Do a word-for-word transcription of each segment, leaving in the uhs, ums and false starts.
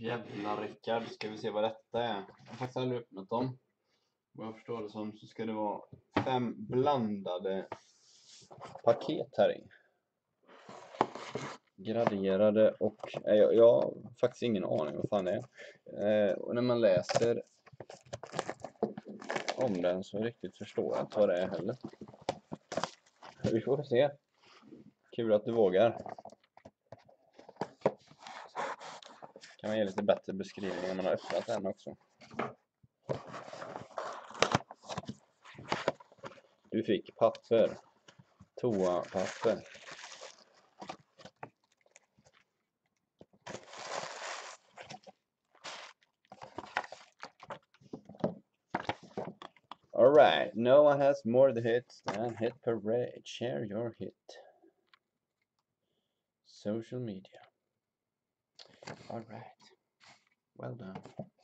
Jävla Rickard, ska vi se vad detta är. Jag har faktiskt aldrig öppnat dem. Vad jag förstår det som så ska det vara fem blandade paket här i. Graderade och äh, jag, jag har faktiskt ingen aning vad fan det är. Eh, och när man läser om den så riktigt förstår jag inte vad det är heller. Vi får se. Kul att du vågar. Kan man ge lite bättre beskrivning när man har öppnat den också. Du fick papper. Toapapper. Alright, no one has more the hits than Hit Parade. Share your hit. Social media. Alright. Well done.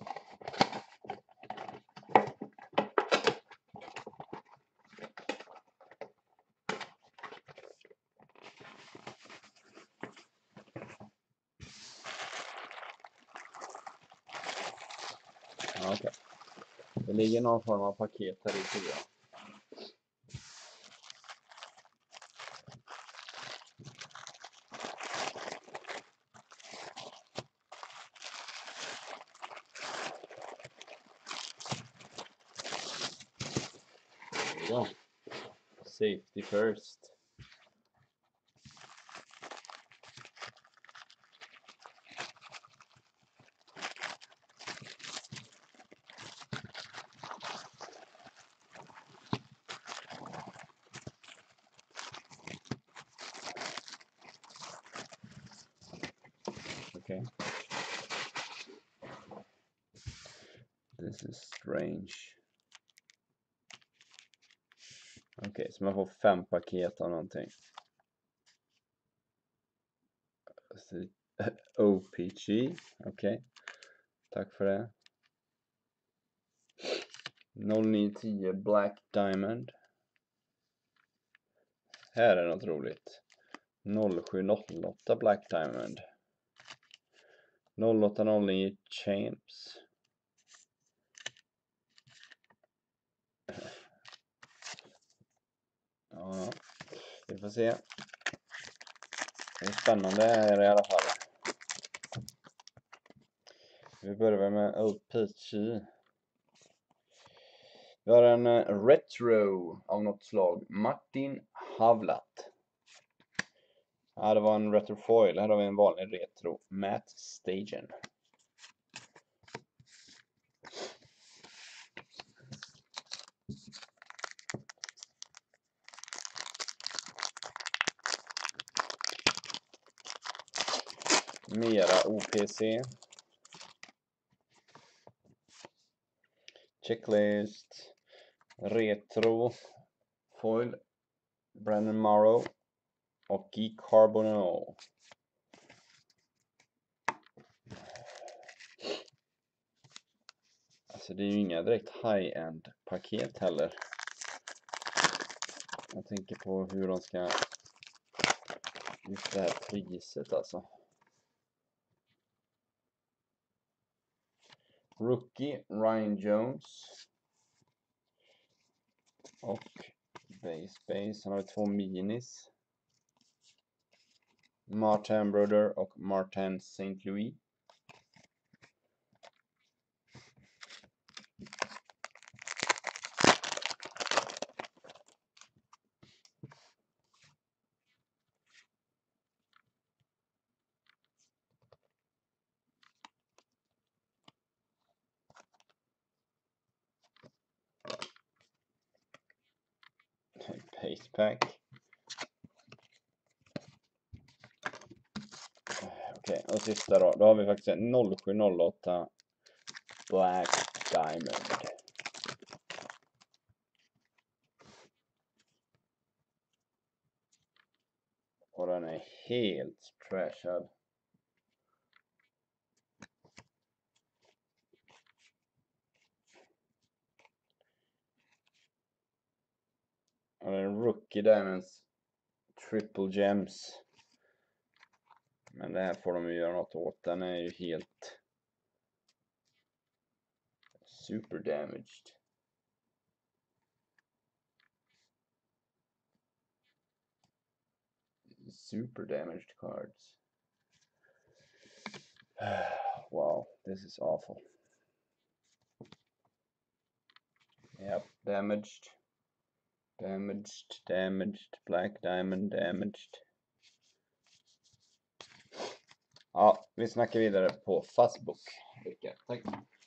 Okej. Okay. Det ligger någon form av paket här i tror jag. Ja. Safety first. Okay. This is strange. Okej, okay, så man får fem paket av någonting. O P G, okej. Okay. Tack för det. noll nio tio Black Diamond. Här är något roligt. noll sju noll åtta Black Diamond. noll åtta noll nio Champs. Ja, vi får se. Det är spännande här i alla fall. Vi börjar med O P G. Vi har en retro av något slag. Martin Havlat. Ja, det var en retro foil. Här har vi en vanlig retro. Matt Stagen. Mera O P C. Checklist. Retro foil. Brandon Morrow. Och i Carbono. Alltså det är ju inga direkt high-end paket heller. Jag tänker på hur de ska just det här priset alltså. Rookie Ryan Jones. Och base base. Sen har vi två minis. Martin Broder och Martin Saint Louis. Paste pack. Okej, och sista då. Då har vi faktiskt en noll sju noll åtta Black Diamond. Och den är helt trashad. Och en Rookie Diamonds Triple Gems. Men det här får de ju göra något åt. Den är ju helt Super damaged. Super damaged cards. Wow, this is awful. Yep, damaged. Damaged, damaged, black diamond, damaged. Ja, vi snackar vidare på Fuzzbook. Tack.